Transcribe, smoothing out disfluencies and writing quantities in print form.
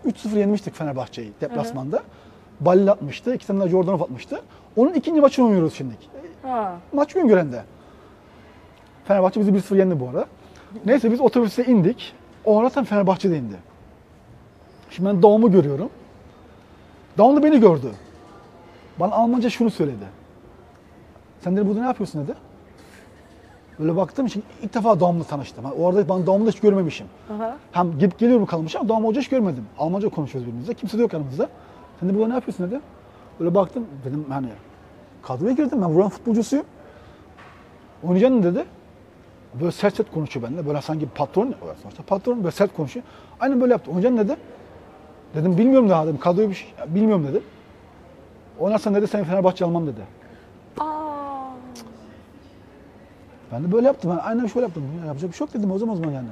3-0 yenmiştik Fenerbahçe'yi deplasmanda. Balli atmıştı, 2 tane de Jordanov atmıştı. Onun ikinci maçını oynuyoruz şimdi. Ha. Maç Güngören'de. Fenerbahçe bizi 1-0 yendi bu ara. Neyse biz otobüse indik. O ara tam Fenerbahçe'de indi. Şimdi ben Doğum'u görüyorum. Doğum da beni gördü. Bana Almanca şunu söyledi. Sen dedi burada ne yapıyorsun dedi. Böyle baktım için ilk defa Doğum'la tanıştım. O arada ben Doğum'u da hiç görmemişim. Aha. Hem gidip geliyorum kalmış ama Doğum Hoca hiç görmedim. Almanca konuşuyoruz birbirimizle. Kimse de yok yanımızda. Sen de burada ne yapıyorsun dedi. Böyle baktım dedim hani kadroya girdim ben buranın futbolcusuyum. Oynayacaksın dedi. Böyle sert sert konuşuyor benimle. Böyle sanki patron, sonuçta patron böyle sert konuşuyor. Aynen böyle yaptı. Oynayacaksın dedi. Dedim bilmiyorum daha dedim. Kadroyu bir şey, bilmiyorum dedim. Oynarsan dedi seni Fenerbahçe almam dedi. Aa. Ben de böyle yaptım. Ben aynen şöyle yaptım. Ya yapacak bir şey yok dedim o zaman yani.